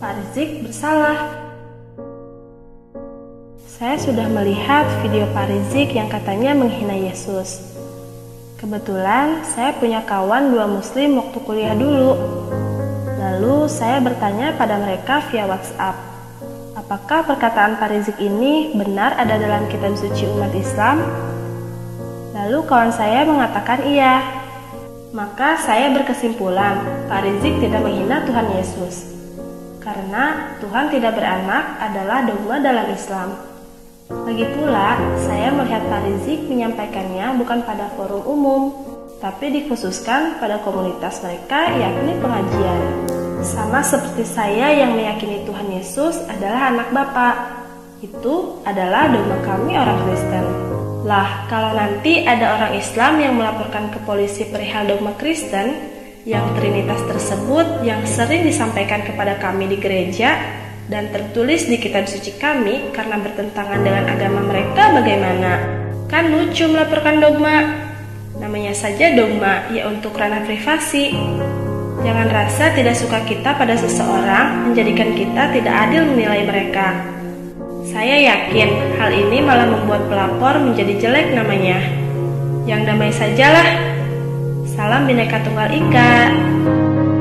Pak Rizik bersalah. Saya sudah melihat video Pak Rizik yang katanya menghina Yesus. Kebetulan saya punya kawan 2 muslim waktu kuliah dulu. Lalu saya bertanya pada mereka via WhatsApp, apakah perkataan Pak Rizik ini benar ada dalam kitab suci umat Islam? Lalu kawan saya mengatakan iya. Maka saya berkesimpulan Pak Rizik tidak menghina Tuhan Yesus. Karena Tuhan tidak beranak adalah dogma dalam Islam. Lagi pula, saya melihat Pak Rizik menyampaikannya bukan pada forum umum, tapi dikhususkan pada komunitas mereka, yakni pengajian. Sama seperti saya yang meyakini Tuhan Yesus adalah anak Bapa. Itu adalah dogma kami orang Kristen. Lah, kalau nanti ada orang Islam yang melaporkan ke polisi perihal dogma Kristen, yang Trinitas tersebut yang sering disampaikan kepada kami di gereja dan tertulis di kitab suci kami karena bertentangan dengan agama mereka, bagaimana? Kan lucu melaporkan dogma. Namanya saja dogma, ya untuk ranah privasi. Jangan rasa tidak suka kita pada seseorang menjadikan kita tidak adil menilai mereka. Saya yakin hal ini malah membuat pelapor menjadi jelek namanya. Yang damai sajalah. Salam Bhinneka Tunggal Ika.